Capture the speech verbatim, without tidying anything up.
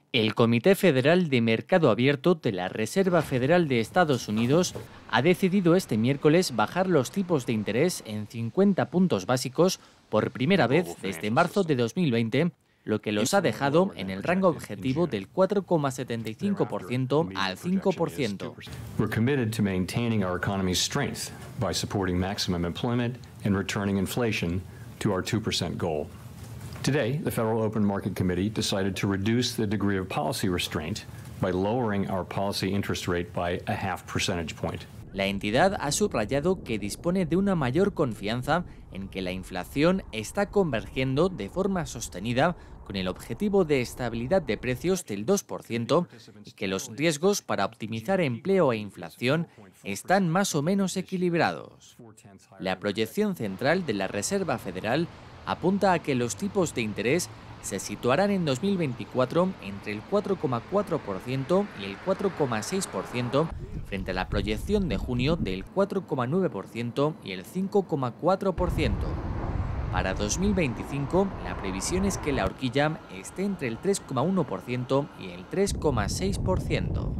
El Comité Federal de Mercado Abierto de la Reserva Federal de Estados Unidos ha decidido este miércoles bajar los tipos de interés en cincuenta puntos básicos por primera vez desde marzo de dos mil veinte, lo que los ha dejado en el rango objetivo del cuatro coma setenta y cinco por ciento al cinco por ciento. We're committed to maintaining our economy's strength by supporting maximum employment and returning inflation to our two percent goal. Today, the Federal Open Market Committee decided to reduce the degree of policy restraint by lowering our policy interest rate by a half percentage point. La entidad ha subrayado que dispone de una mayor confianza en que la inflación está convergiendo de forma sostenida con el objetivo de estabilidad de precios del dos por ciento y que los riesgos para optimizar empleo e inflación están más o menos equilibrados. La proyección central de la Reserva Federal apunta a que los tipos de interés se situarán en dos mil veinticuatro entre el cuatro coma cuatro por ciento y el cuatro coma seis por ciento, frente a la proyección de junio del cuatro coma nueve por ciento y el cinco coma cuatro por ciento. Para dos mil veinticinco, la previsión es que la horquilla esté entre el tres coma uno por ciento y el tres coma seis por ciento.